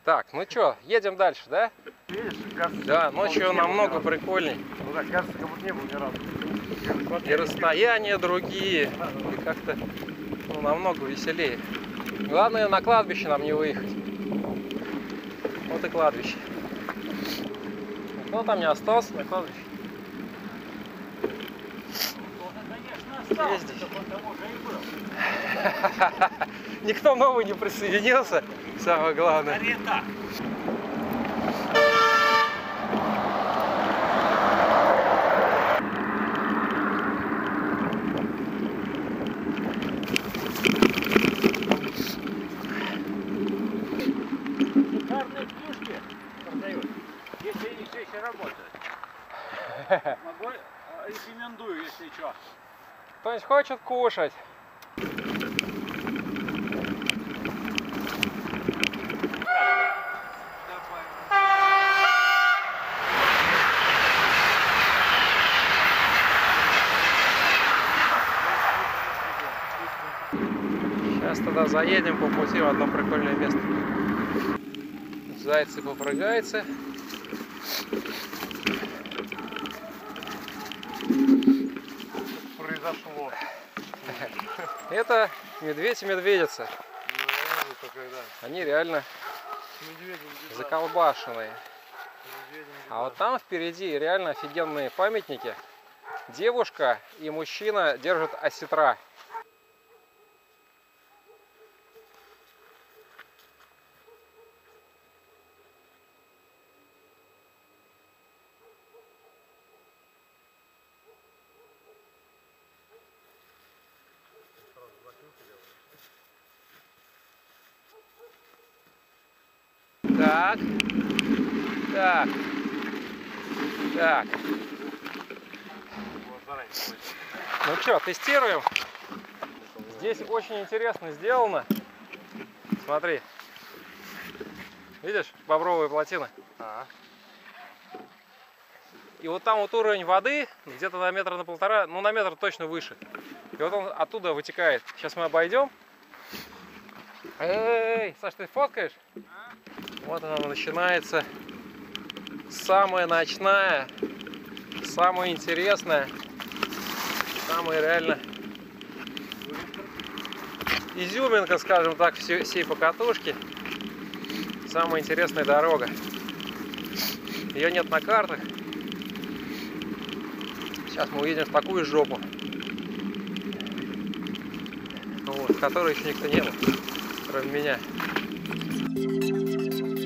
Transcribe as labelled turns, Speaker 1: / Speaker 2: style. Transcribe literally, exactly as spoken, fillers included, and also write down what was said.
Speaker 1: Так, ну что, едем дальше, да?
Speaker 2: Видишь, кажется,
Speaker 1: Да, ночью намного прикольней.
Speaker 2: Ну да, кажется, как будто не был ни разу.
Speaker 1: И расстояния другие, и как-то ну, намного веселее. Главное, на кладбище нам не выехать. Вот и кладбище. Кто там не остался на кладбище? Есть здесь. Никто новый не присоединился, самое главное.
Speaker 3: Шикарные клюшки продают, если они все еще работают. Могу, рекомендую, если что.
Speaker 1: Кто-нибудь хочет кушать? Сейчас тогда заедем по пути в одно прикольное место. Зайцы попрыгаются.
Speaker 2: Произошло.
Speaker 1: Это медведь и медведица.
Speaker 2: Ну, это когда?
Speaker 1: Они реально
Speaker 2: Медведем беда.
Speaker 1: заколбашенные.
Speaker 2: Медведем беда.
Speaker 1: А вот там впереди реально офигенные памятники. Девушка и мужчина держат осетра. Так, так, так.
Speaker 2: Вот заранее говорить.
Speaker 1: Ну что, тестируем? Здесь очень интересно сделано. Смотри. Видишь, бобровые плотины?
Speaker 2: А,
Speaker 1: И вот там вот уровень воды, где-то на метр на полтора, ну на метр точно выше. И вот он оттуда вытекает. Сейчас мы обойдем. Эй, Саш, ты фоткаешь? Вот она начинается. Самая ночная, самая интересная, самая реально изюминка, скажем так, всей, всей покатушки. Самая интересная дорога. Ее нет на картах. Сейчас мы увидим в такую жопу, вот, в которой еще никто не был, кроме меня.